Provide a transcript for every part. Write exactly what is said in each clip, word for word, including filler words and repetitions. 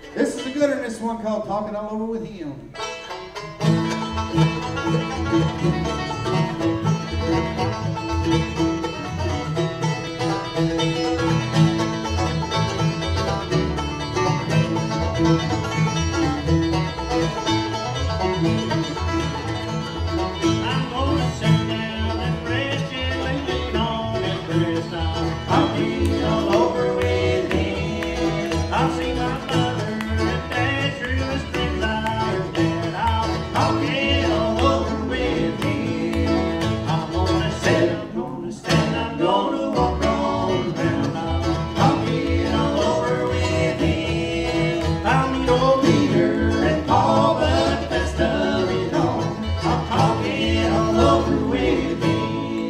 This is a good one, this one called Talking All Over With Him. I'm gonna sit down and rest and lean on his breast. I'll be all over with him. I'll see my mother and dad through his friends I understand. I'll, I'll get all over with him. I'm gonna sit, I'm gonna stand, I'm gonna walk on around. I'll, I'll get all over with him. I'll meet old Peter and Paul, but the best of it all, I'll get all over with him.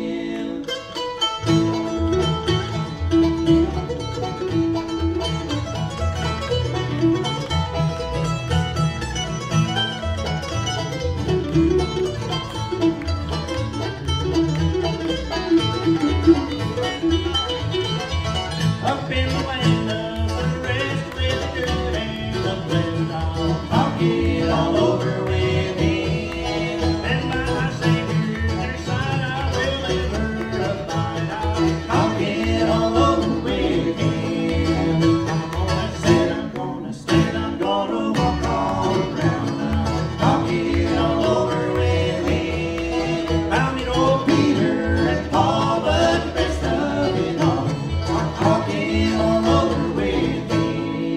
Up in the land of the rest with the good and the blessed, I'll, I'll get all over with him. And by my Savior's side I will ever abide. I'll, I'll get all over with him. I'm gonna sit, I'm gonna stand, I'm gonna walk all around now. I'll get all over with him. I'll meet old Peter and Paul, but the best of it all, I'll get all over with him.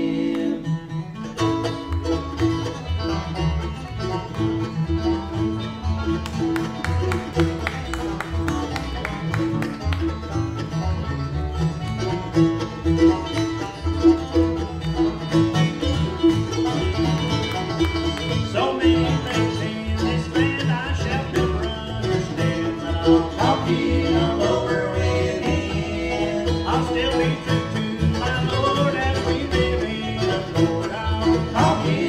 So many things in this land I shall never understand, but I'll, I'll get all over with him. I'll still be true to my Lord as we live in the Lord. I'll, I'll get